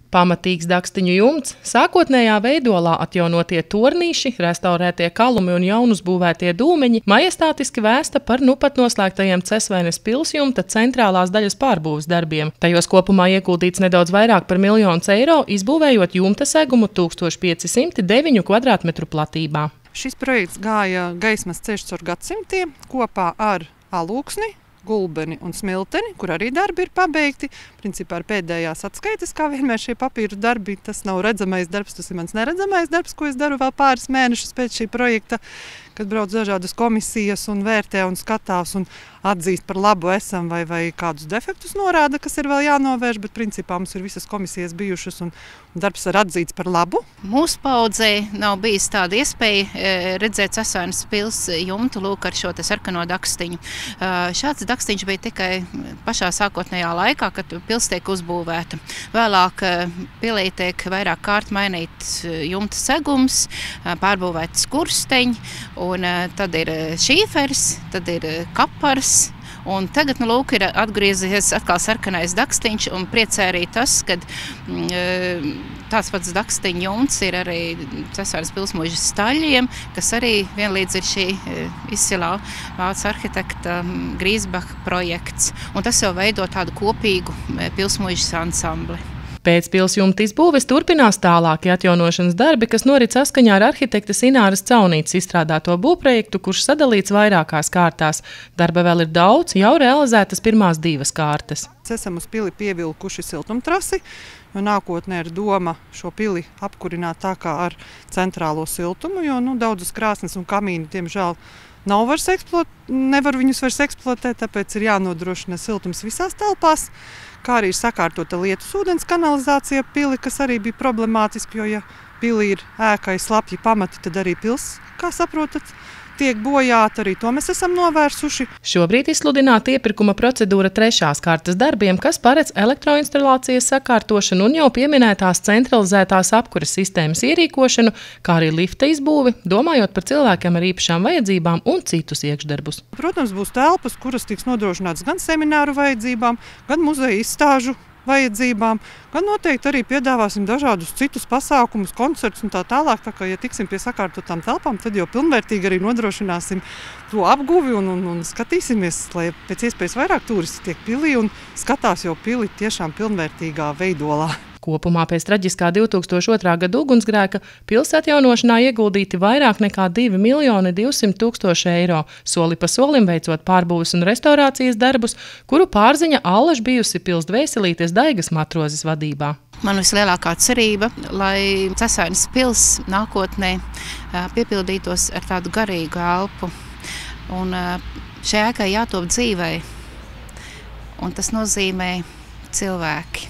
Pamatīgs dakstiņu jumts, sākotnējā veidolā atjaunotie tornīši, restaurētie kalumi un jaunuzbūvētie dūmeņi majestātiski vēsta par nupat noslēgtajiem Cesvaines pilsjumta centrālās daļas pārbūves darbiem. Tajos kopumā ieguldīts nedaudz vairāk par 1 000 000 eiro, izbūvējot jumta segumu 1509 kvadrātmetru platībā. Šis projekts gāja gaismas ceļš caur gadsimtiem kopā ar Alūksni, Gulbeni un Smilteni, kur arī darbi ir pabeigti. Principā ar pēdējās atskaites, kā vienmēr šie papīru darbi, tas nav redzamais darbs, tas ir mans neredzamais darbs, ko es daru vēl pāris mēnešus pēc šī projekta, kad brauc dažādas komisijas un vērtē un skatās un atzīst par labu esam vai kādus defektus norāda, kas ir vēl jānovērš, bet principā mums ir visas komisijas bijušas un darbs ir atzīts par labu. Mūsu paudzei nav bijis tāda iespēja redzēt Cesvaines pils jumtu lūk ar šo te sarkano dakstiņu. Šāds dakstiņš bija tikai pašā sākotnējā laikā, kad pils tiek uzbūvēta. Vēlāk pilī tiek vairāk kārt mainīts jumta segums, pārbūvēts skursteņi, un tad ir šīferis, tad ir kapars, un tagad, lūk, ir atgriezies atkal sarkanais dakstiņš, un priecē arī tas, ka tāds pats dakstiņu jumts ir arī Cesvaines pilsmuižas staļļiem, kas arī vienlīdz ir šī izcilā vācu arhitekta Grīsbacha projekts, un tas jau veido tādu kopīgu pilsmuižas ansambli. Pēc pilsjumta izbūves turpinās tālākie atjaunošanas darbi, kas norit saskaņā ar arhitektes Ināras Caunītes izstrādāto būvprojektu, kurš sadalīts vairākās kārtās. Darba vēl ir daudz, jau realizētas pirmās 2 kārtas. Esam uz pili pievilkuši siltumtrasi, jo nākotnē ir doma šo pili apkurināt tā kā ar centrālo siltumu, jo daudzas krāsnes un kamīni, diemžēl, nevar viņus vairs eksploatēt, tāpēc ir jānodrošina siltums visās telpās, kā arī ir sakārtota lietus ūdens kanalizācija pili, kas arī bija problemātiski, jo ja pili ir ēkai slapji pamati, tad arī pils, kā saprotat, tiek bojāta, arī to mēs esam novērsuši. Šobrīd izsludināta iepirkuma procedūra 3. kārtas darbiem, kas paredz elektroinstalācijas sakārtošanu un jau pieminētās centralizētās apkuras sistēmas ierīkošanu, kā arī lifta izbūvi, domājot par cilvēkiem ar īpašām vajadzībām un citus iekšdarbus. Protams, būs telpas, kuras tiks nodrošinātas gan semināru vajadzībām, gan muzeja izstāžu vajadzībām, gan noteikti arī piedāvāsim dažādus citus pasākumus, koncertus un tā tālāk. Tā kā, ja tiksim pie sakārtotām telpām, tad jau pilnvērtīgi arī nodrošināsim to apguvi un skatīsimies, lai pēc iespējas vairāk turisti tiek pilī un skatās jau pili tiešām pilnvērtīgā veidolā. Kopumā pēc traģiskā 2002. gada ugunsgrēka pils atjaunošanā ieguldīti vairāk nekā 2 200 000 eiro, soli pa solim veicot pārbūves un restaurācijas darbus, kuru pārziņa allaž bijusi pils dvēselītes Daigas Matrozes vadībā. Man vislielākā cerība, lai Cesvaines pils nākotnē piepildītos ar tādu garīgu elpu, un šai ēkai jātop dzīvei, un tas nozīmē cilvēki.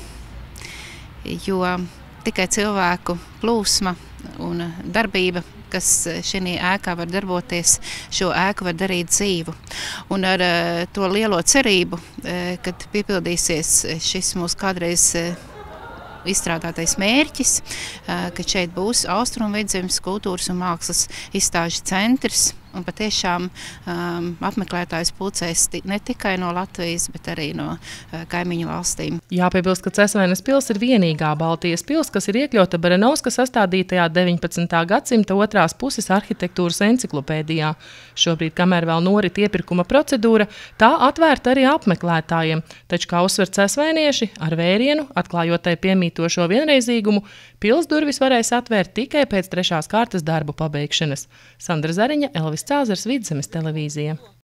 Jo tikai cilvēku plūsma un darbība, kas šī ēkā var darboties, šo ēku var darīt dzīvu. Un ar to lielo cerību, kad piepildīsies šis mūsu kādreiz izstrādātais mērķis, ka šeit būs Austrumvidzemes kultūras un mākslas izstāžu centrs, un patiešām apmeklētājs pulcēs ne tikai no Latvijas, bet arī no kaimiņu valstīm. Jāpiebilst, ka Cesvaines pils ir vienīgā Baltijas pils, kas ir iekļauta Baranovska sastādītajā 19. gadsimta 2. puses arhitektūras enciklopēdijā. Šobrīd, kamēr vēl norit iepirkuma procedūra, tā atvērta arī apmeklētājiem, taču, kā uzsver cesvainieši, ar vērienu, atklājot tai piemītošo vienreizīgumu, pils durvis varēs atvērt tikai pēc 3. kārtas darbu pabeigšanas. Sandra Zariņa, Elvis Cāzars, Vidzemes televīzija.